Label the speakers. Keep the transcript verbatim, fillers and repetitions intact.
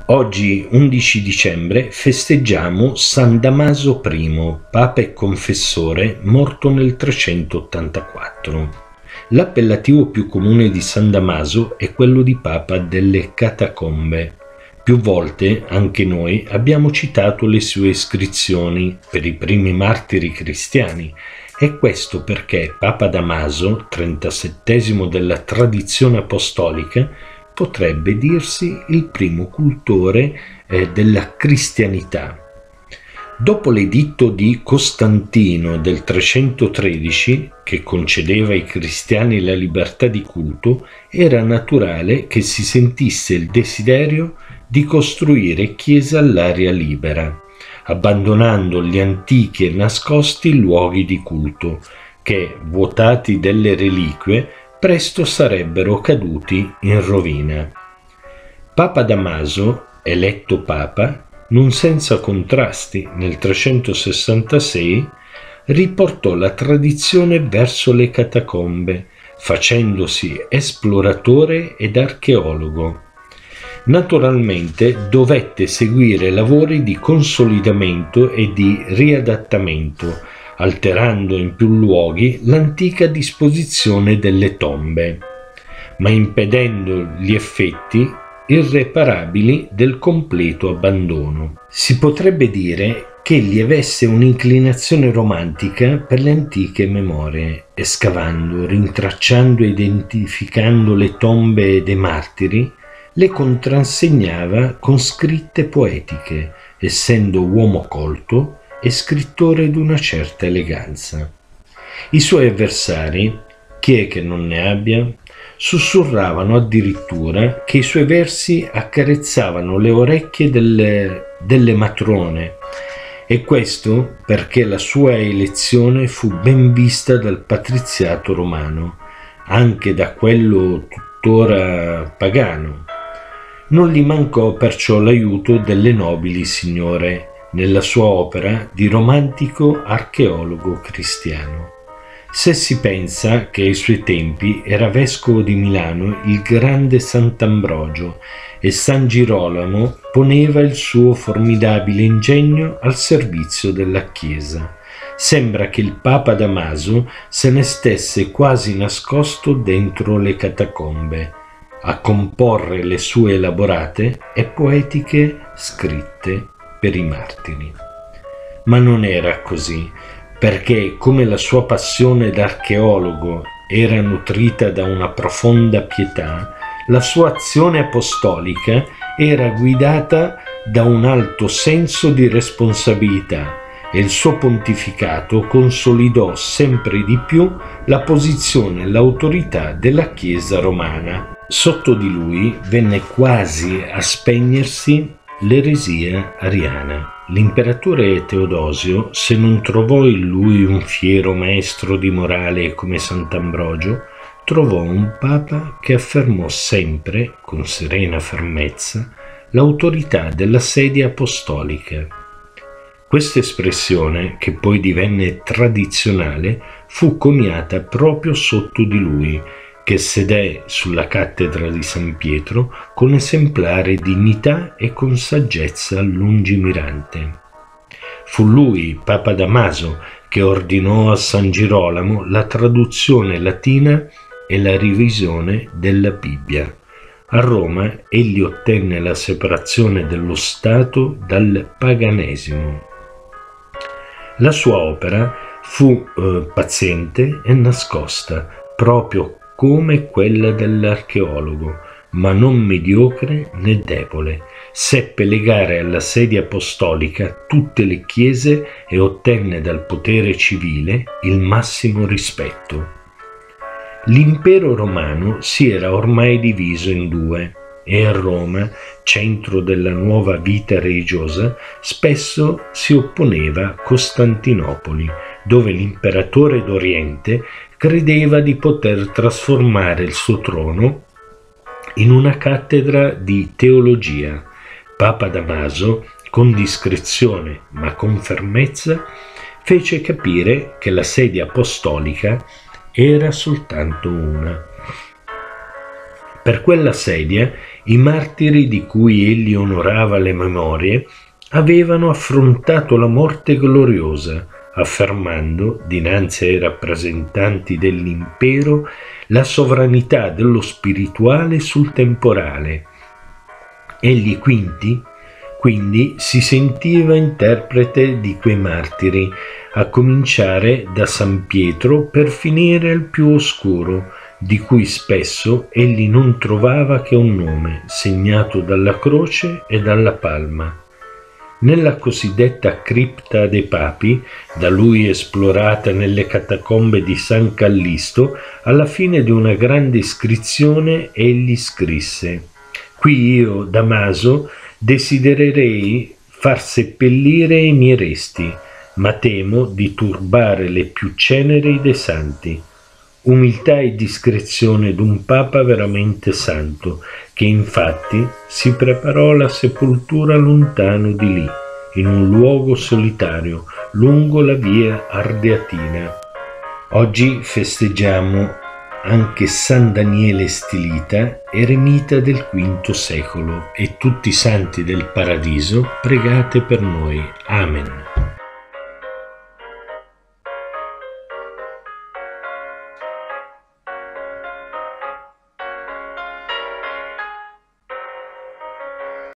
Speaker 1: Oggi, undici dicembre, festeggiamo San Damaso I, Papa e confessore, morto nel trecentottantaquattro. L'appellativo più comune di San Damaso è quello di Papa delle Catacombe. Più volte, anche noi, abbiamo citato le sue iscrizioni per i primi martiri cristiani, e questo perché Papa Damaso, trentasettesimo della tradizione apostolica, potrebbe dirsi il primo cultore eh, della cristianità. Dopo l'editto di Costantino del trecentotredici, che concedeva ai cristiani la libertà di culto, era naturale che si sentisse il desiderio di costruire chiese all'aria libera, abbandonando gli antichi e nascosti luoghi di culto, che, vuotati delle reliquie, presto sarebbero caduti in rovina. Papa Damaso, eletto papa, non senza contrasti, nel trecentosessantasei, riportò la tradizione verso le catacombe, facendosi esploratore ed archeologo. Naturalmente dovette seguire lavori di consolidamento e di riadattamento, alterando in più luoghi l'antica disposizione delle tombe, ma impedendo gli effetti irreparabili del completo abbandono. Si potrebbe dire che egli avesse un'inclinazione romantica per le antiche memorie, e scavando, rintracciando e identificando le tombe dei martiri, le contrassegnava con scritte poetiche, essendo uomo colto e scrittore d'una certa eleganza. I suoi avversari, chi è che non ne abbia, sussurravano addirittura che i suoi versi accarezzavano le orecchie delle, delle matrone, e questo perché la sua elezione fu ben vista dal patriziato romano, anche da quello tuttora pagano. Non gli mancò perciò l'aiuto delle nobili signore nella sua opera di romantico archeologo cristiano. Se si pensa che ai suoi tempi era vescovo di Milano il grande Sant'Ambrogio e San Girolamo poneva il suo formidabile ingegno al servizio della Chiesa, sembra che il Papa Damaso se ne stesse quasi nascosto dentro le catacombe, a comporre le sue elaborate e poetiche scritte per i martiri. Ma non era così, perché come la sua passione d'archeologo era nutrita da una profonda pietà, la sua azione apostolica era guidata da un alto senso di responsabilità, e il suo pontificato consolidò sempre di più la posizione e l'autorità della Chiesa romana. Sotto di lui venne quasi a spegnersi l'eresia ariana. L'imperatore Teodosio, se non trovò in lui un fiero maestro di morale come Sant'Ambrogio, trovò un papa che affermò sempre, con serena fermezza, l'autorità della sedia apostolica. Questa espressione, che poi divenne tradizionale, fu coniata proprio sotto di lui, che sedè sulla cattedra di San Pietro con esemplare dignità e con saggezza lungimirante. Fu lui, Papa Damaso, che ordinò a San Girolamo la traduzione latina e la revisione della Bibbia. A Roma egli ottenne la separazione dello Stato dal paganesimo. La sua opera fu eh, paziente e nascosta, proprio come quella dell'archeologo, ma non mediocre né debole. Seppe legare alla sedia apostolica tutte le chiese e ottenne dal potere civile il massimo rispetto. L'impero romano si era ormai diviso in due, e a Roma, centro della nuova vita religiosa, spesso si opponeva Costantinopoli, dove l'imperatore d'Oriente credeva di poter trasformare il suo trono in una cattedra di teologia. Papa Damaso, con discrezione ma con fermezza, fece capire che la sedia apostolica era soltanto una. Per quella sedia I martiri di cui egli onorava le memorie avevano affrontato la morte gloriosa, affermando, dinanzi ai rappresentanti dell'impero, la sovranità dello spirituale sul temporale. Egli quindi, quindi si sentiva interprete di quei martiri, a cominciare da San Pietro per finire al più oscuro, di cui spesso egli non trovava che un nome, segnato dalla croce e dalla palma. Nella cosiddetta cripta dei papi, da lui esplorata nelle catacombe di San Callisto, alla fine di una grande iscrizione egli scrisse: «Qui io, Damaso, desidererei far seppellire i miei resti, ma temo di turbare le più ceneri dei santi». Umiltà e discrezione d'un papa veramente santo, che infatti si preparò alla sepoltura lontano di lì, in un luogo solitario, lungo la via Ardeatina. Oggi festeggiamo anche San Daniele Stilita, eremita del quinto secolo, e tutti i santi del paradiso, pregate per noi. Amen.